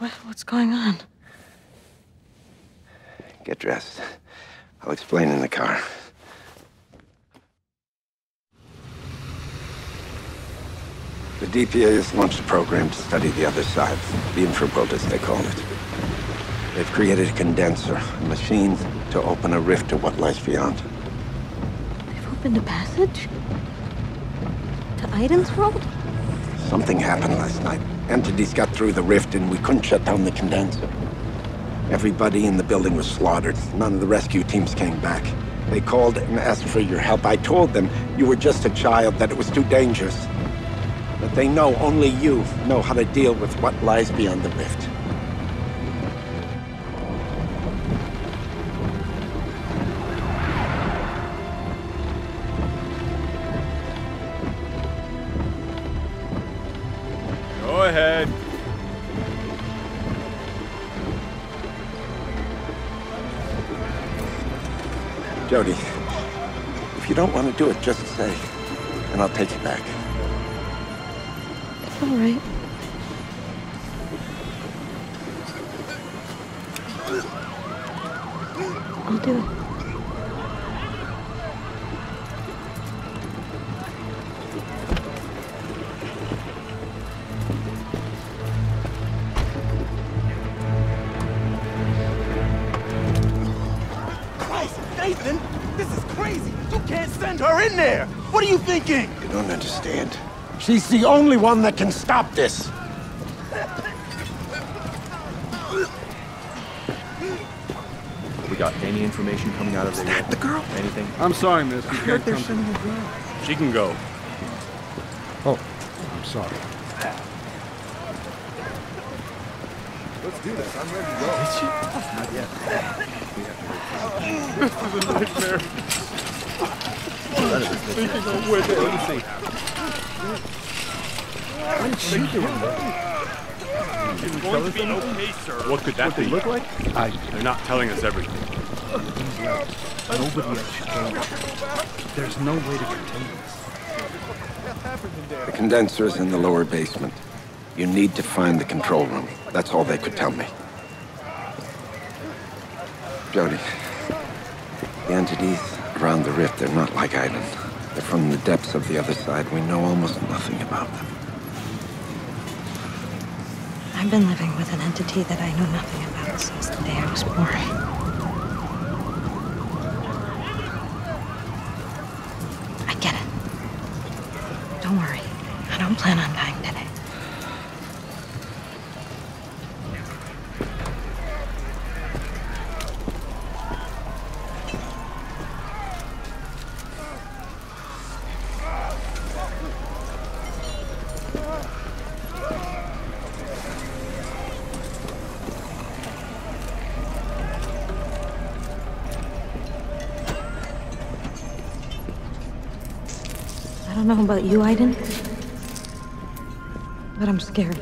What's going on? Get dressed. I'll explain in the car. The DPA has launched a program to study the other side, the infraworld as they call it. They've created a condenser, a machine to open a rift to what lies beyond. They've opened a passage? To Aiden's world? Something happened last night. Entities got through the rift and we couldn't shut down the condenser. Everybody in the building was slaughtered. None of the rescue teams came back. They called and asked for your help. I told them you were just a child, that it was too dangerous. But they know only you know how to deal with what lies beyond the rift. Go ahead. Jodie, if you don't want to do it, just say, and I'll take you back. It's all right. I'll do it. Nathan, this is crazy. You can't send her in there. What are you thinking? You don't understand. She's the only one that can stop this. We got any information coming out of there? Is that the girl? Anything? I'm sorry, miss. I heard they're sending a girl. She can go. Oh, I'm sorry. Let's do this. I'm ready to go. Is she? Not yet. This is a nightmare. Let me see. What did she do? It's going to be okay, sir. What could that be? Look like? They're not telling us everything. Nobody else should know. There's no way to contain this. The condenser is in the lower basement. You need to find the control room. That's all they could tell me. Jodie, the entities around the rift, they're not like Aiden. They're from the depths of the other side. We know almost nothing about them. I've been living with an entity that I know nothing about since the day I was born. I get it. Don't worry. I don't plan on dying today. I don't know about you, Aiden, but I'm scared.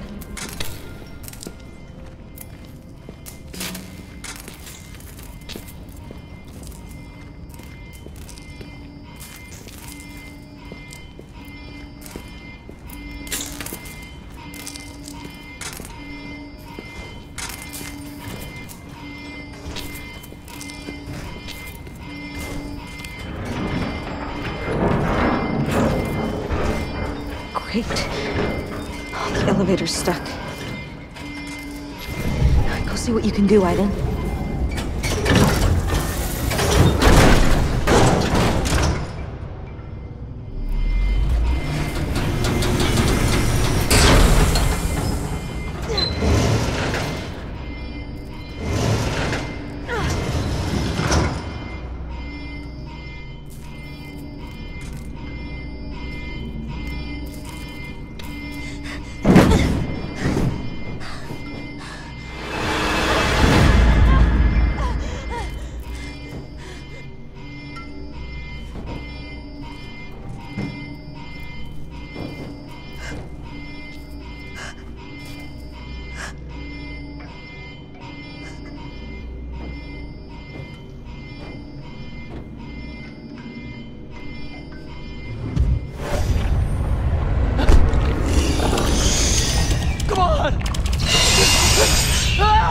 Great. Oh, the elevator's stuck. Go see what you can do, Aiden.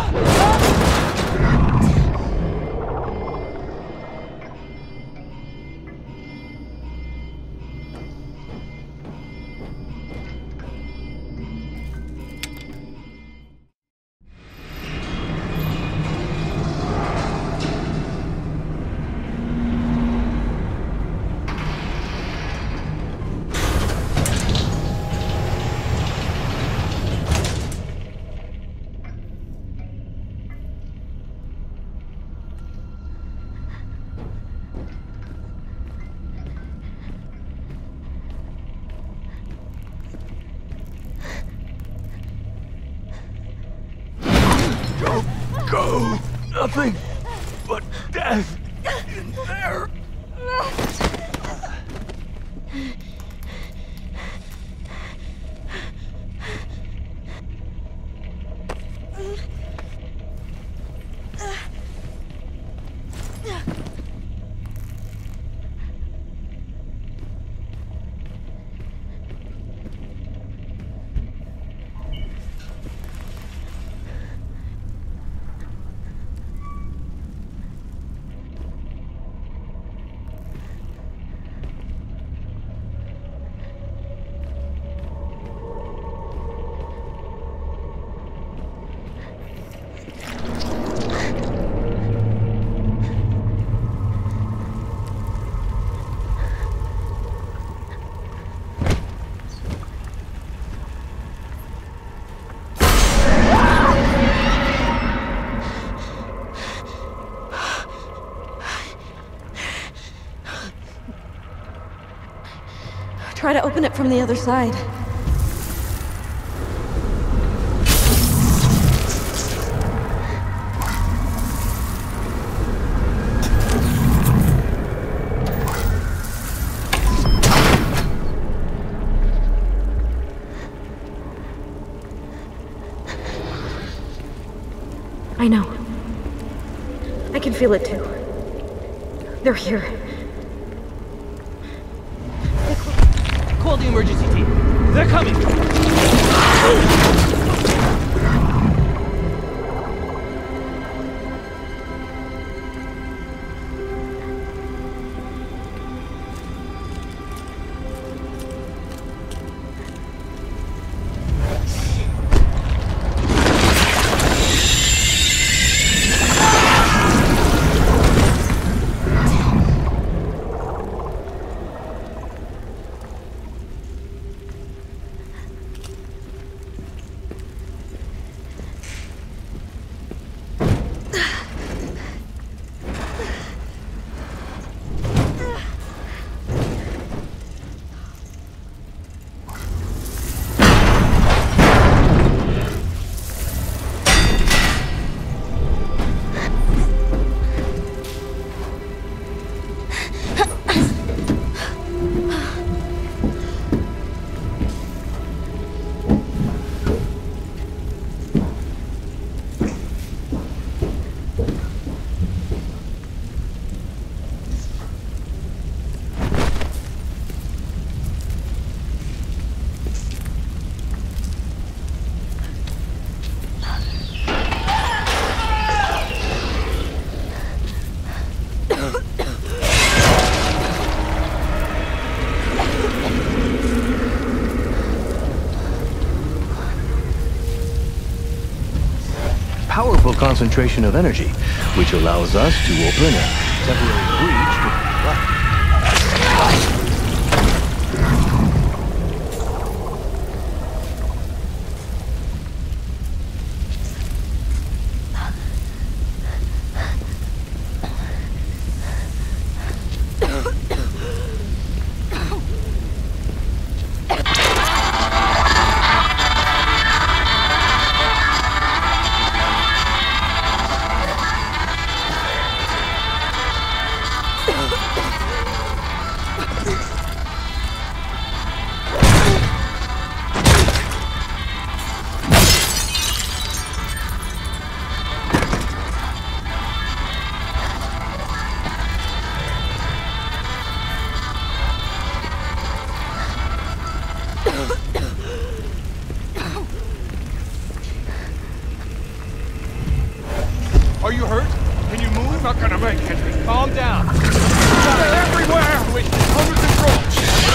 Go! Nothing but death in there! Try to open it from the other side. I know. I can feel it too. They're here. Call the emergency team. They're coming! Powerful concentration of energy, which allows us to open a temporary breach with the light. right, Henry. Calm down. They're everywhere! Situation under control.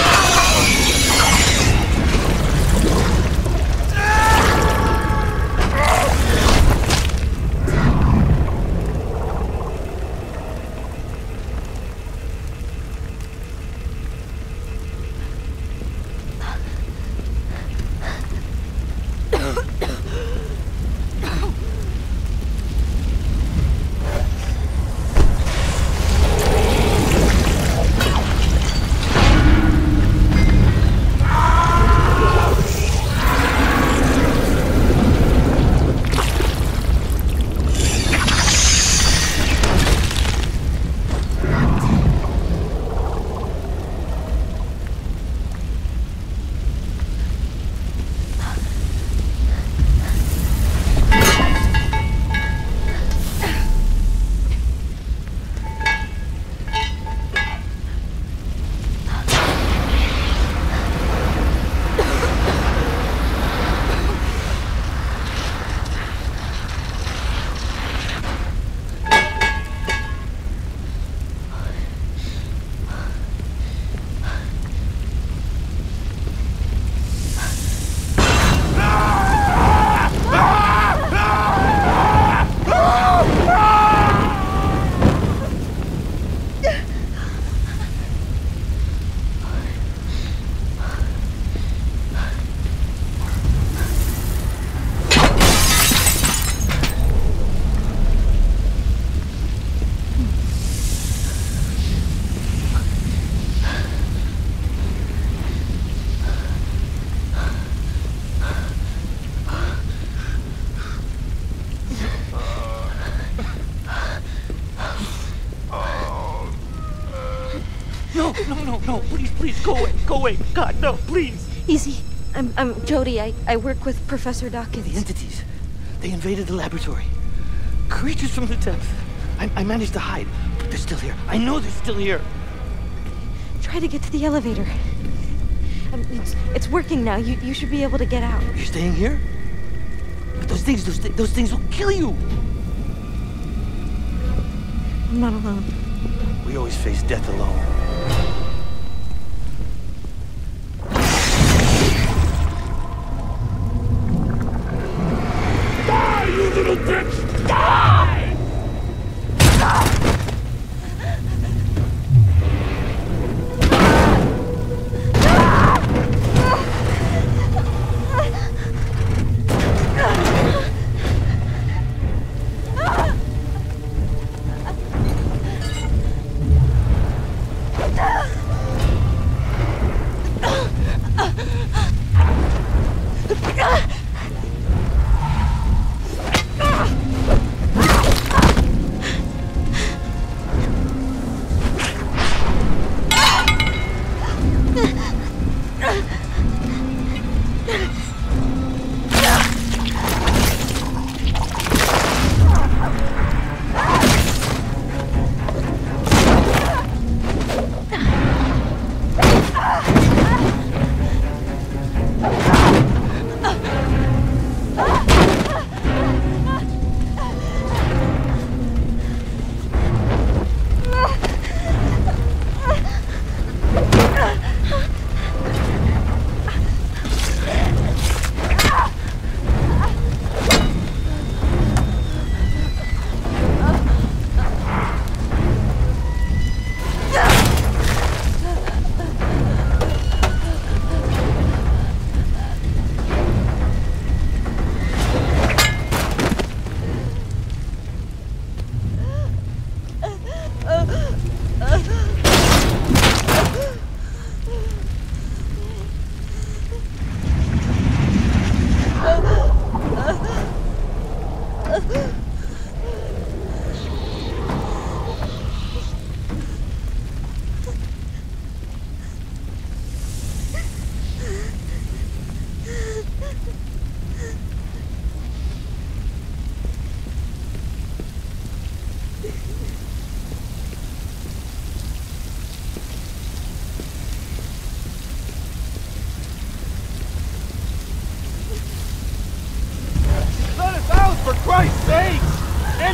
No, please, go away. God, no, please. Easy. I'm Jody. I work with Professor Dawkins. The entities, they invaded the laboratory. Creatures from the depths. I managed to hide, but they're still here. I know they're still here. Try to get to the elevator. It's working now. You should be able to get out. You're staying here? But those things will kill you. I'm not alone. We always face death alone. Die, you little bitch! Die!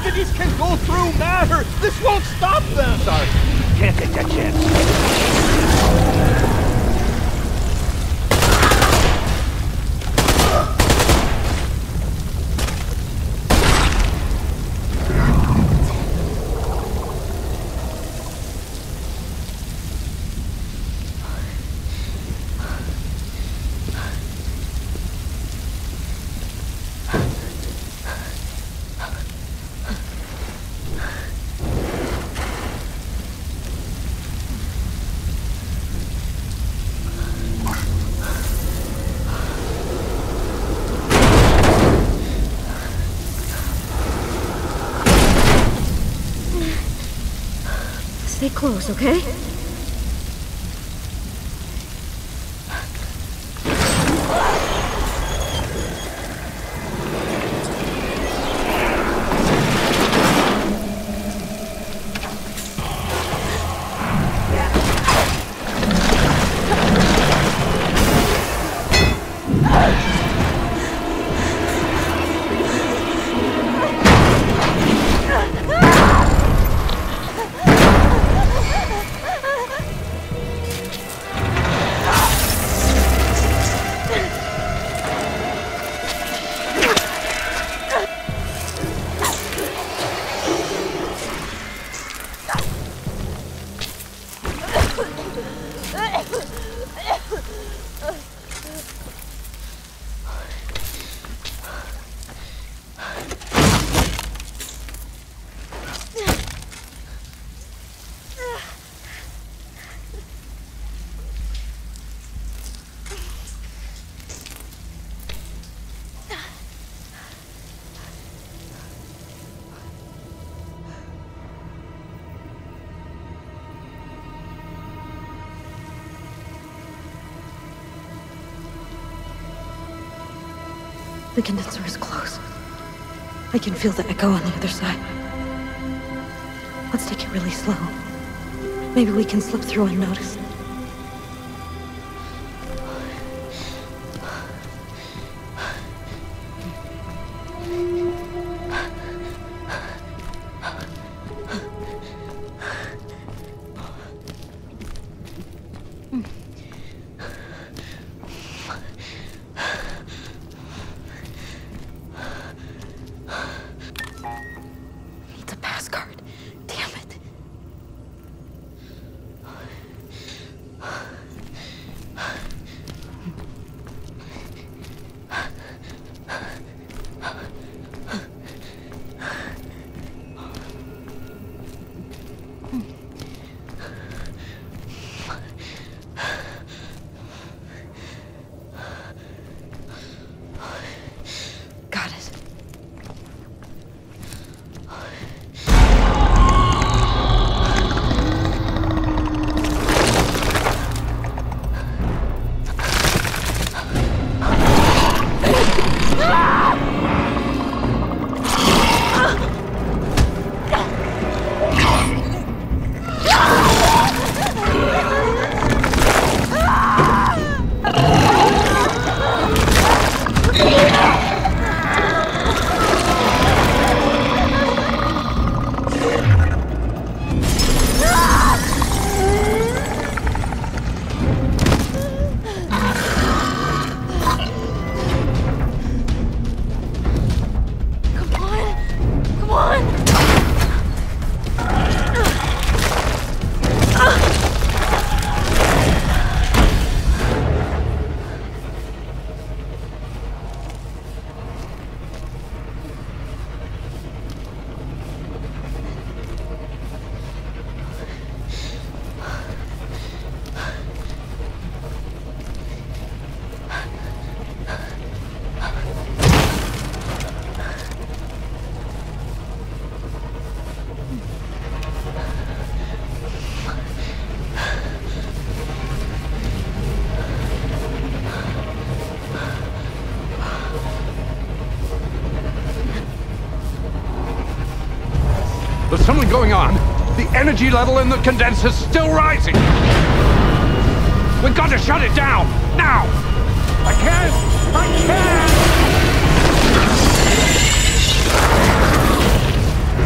Gravities can go through matter! This won't stop them! Sorry, can't take that chance. Stay close, okay? The condenser is close. I can feel the echo on the other side. Let's take it really slow. Maybe we can slip through unnoticed. It's a pass card. Damn it. Got it. There's something going on. The energy level in the condenser's still rising. We've got to shut it down, now! I can't! I can't!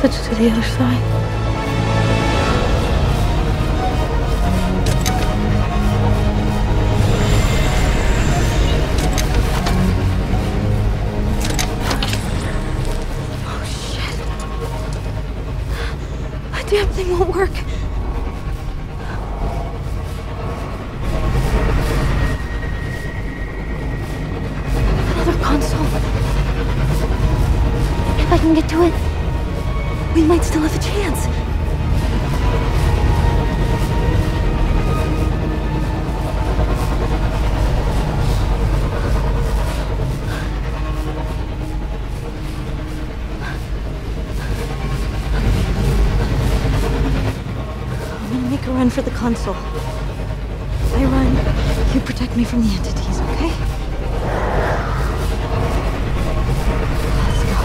passage to the other side. Oh, shit. The damn thing won't work. Another console. If I can get to it, we might still have a chance. I'm gonna make a run for the console. If I run, you protect me from the entities, okay? Let's go.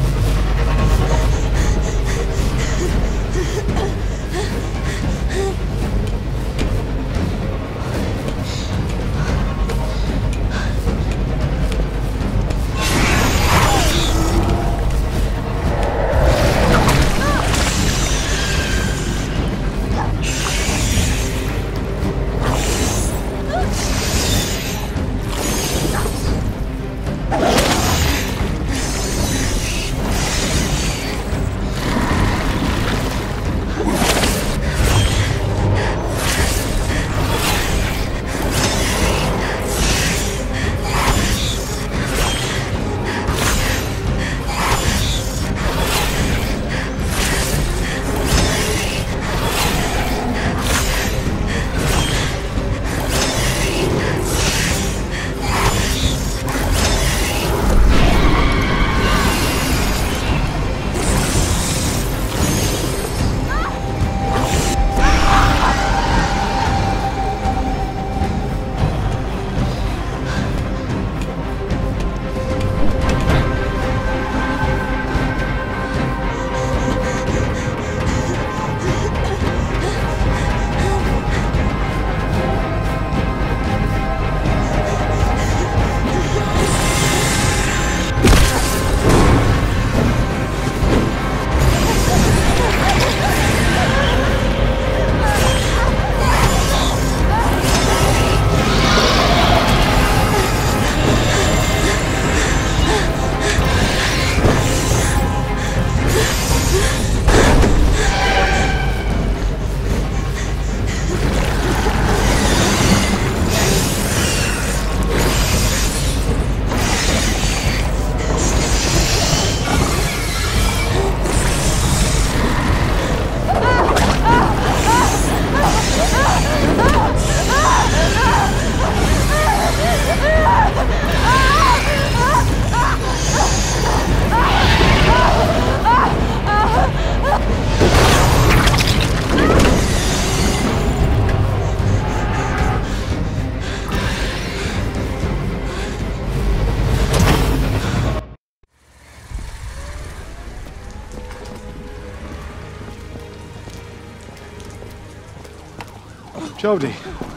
Jodie.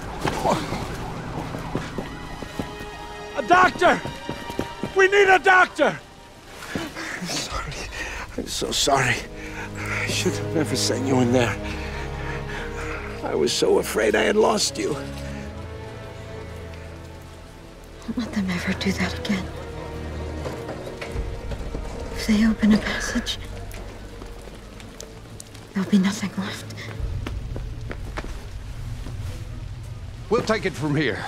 A doctor! We need a doctor! I'm sorry. I'm so sorry. I should have never sent you in there. I was so afraid I had lost you. Don't let them ever do that again. If they open a passage, there'll be nothing left. We'll take it from here.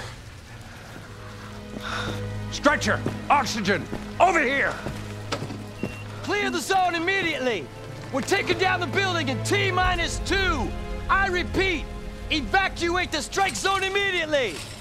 Stretcher! Oxygen! Over here! Clear the zone immediately! We're taking down the building in T-2! I repeat, evacuate the strike zone immediately!